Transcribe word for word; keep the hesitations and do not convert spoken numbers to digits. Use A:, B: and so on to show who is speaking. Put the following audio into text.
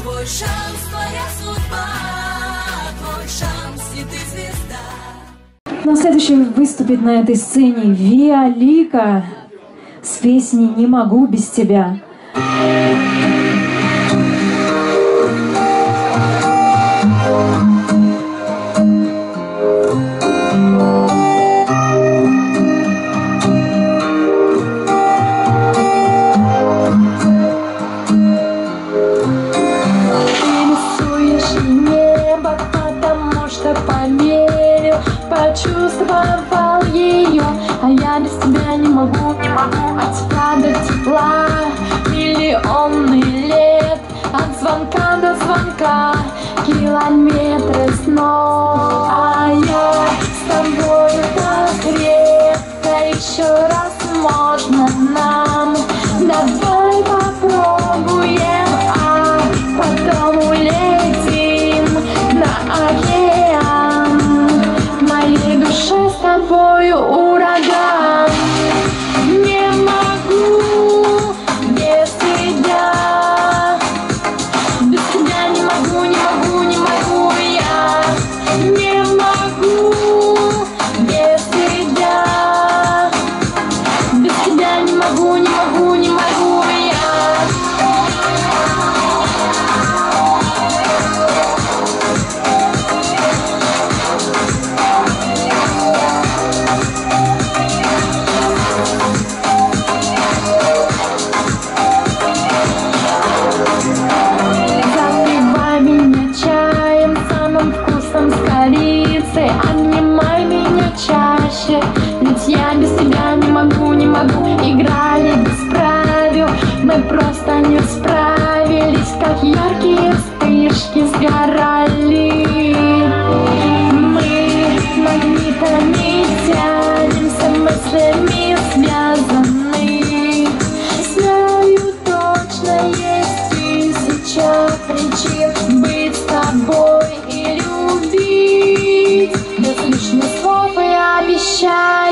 A: Твой шанс, твоя судьба, твой шанс, и ты звезда.
B: На следующий выступит на этой сцене Виолика с песней «Не могу без тебя».
C: Почувствовал ее, а я без тебя не могу, не могу. От тебя до тепла миллионы лет, от звонка до звонка километры снов. А я с тобой так крепко, еще раз можно нам. Давай попробуем, а потом улетим на океан. В моей душе с тобою ураган. Не могу без тебя, без тебя не могу, не могу, не могу я. Не могу без тебя, без тебя не могу, не могу, не могу я. Обнимай меня чаще, ведь я без тебя не могу, не могу. Играли без правил, мы просто не справились, как яркие вспышки сгорали. Мы магнитами тянемся, мыслями связаны. Знаю, точно есть тысяча причин быть с тобой и любить. Без лишних слов и обещаний.